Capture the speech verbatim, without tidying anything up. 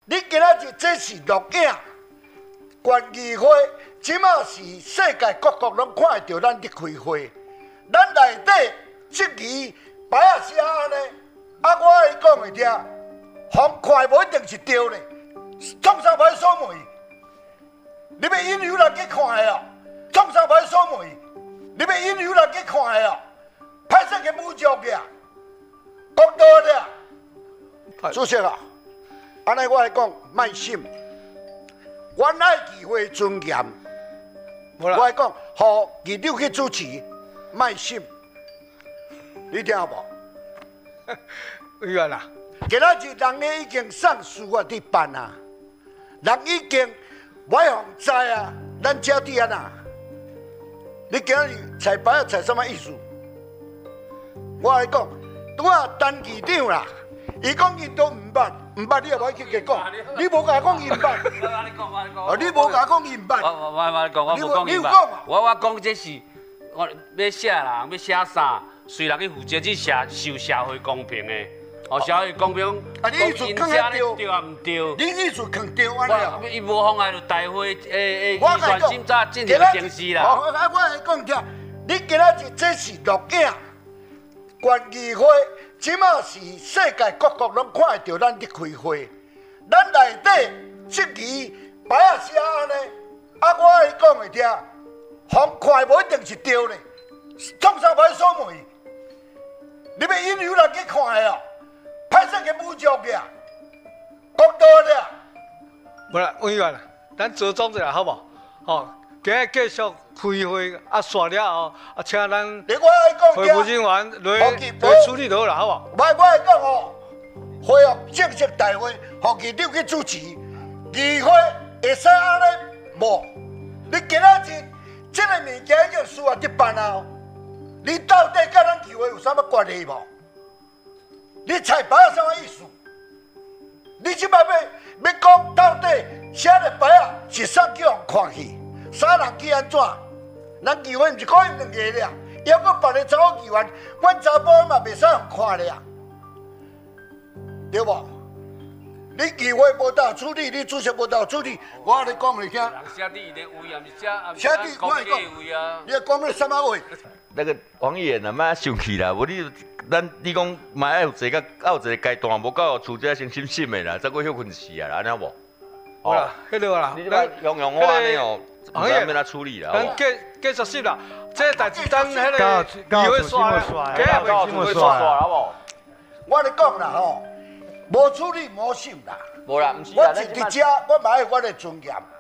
你今仔日这是录影，关议会，即马是世界各国拢看会到咱伫开会，咱内底质疑摆啊写安尼，啊我爱讲会听，互看无一定是对的，创啥歹所问？你要引诱人去看的哦，创啥歹所问？你要引诱人去看的哦，歹势个侮辱个，公道的。主席啊！安尼我来讲，卖心，原来议会尊严。我来讲，互议长去主持，卖心。你听无？ 委员啊， 今仔日人咧已经送司法伫办啊，人已经歹互知啊，咱遮伫安那？你今仔日彩排啊彩什么意思？我来讲，拄啊陈议长啦，伊讲伊都毋捌。唔捌你又无去佢讲，你无甲讲伊唔捌。哦，你无甲讲伊唔捌。 我我我我讲，我无讲伊唔捌。我我讲这是，我要写人要写啥，随人去负责去社受社会公平的。哦，社会公平， 啊，你意思讲得对， 对啊，唔对。 你意思讲对安尼啊？ 伊无妨碍着大会诶诶，预算审查进行程序啦。 哦，啊，我来讲听，你今仔日这是录影，关议会。即马是世界各国拢看会到咱伫开会，咱内底质疑摆啊写安尼，啊我爱讲会听，互看无一定是对的，创啥歹所问？你要引诱人去看的哦，歹势个侮辱个，公道的。 无啦，委员啊，咱集中一下好无？吼，今日继续开会啊，煞了后啊，请咱会务人员来来处理就好啦，好无？ 唔，我来讲哦，会哦正式大会，互议长去主持，议会会使安尼无？你今仔日这个物件已经司法伫办啊，你到底甲咱议会有啥物关系无？你彩排有啥物意思？你即摆要要讲到底写个牌啊是啥叫人看去？啥人去安怎？咱议会毋是可以两个俩，还阁别个查某议员，阮查甫嘛袂使互看俩，对无？你议会无当处理，你主席无当处理，我咧讲袂听。 人写伫咧委员写， 写伫我来讲，你讲咩什么话？ 那个王议员啊，莫生气啦，无你咱你讲嘛要有一个要有一个阶段，无到处这先心心的啦，再过休困事啊，安尼无？ 好啦，迄个啦， 你即摆用用我安尼哦，唔知要哪处理啦。 咱继继续说啦，这代志等迄个议会刷，今日到处刷刷好无？ 我咧讲啦吼，无处理无想啦。 无啦，毋是我啦， 一伫遮，我嘛爱我的尊严。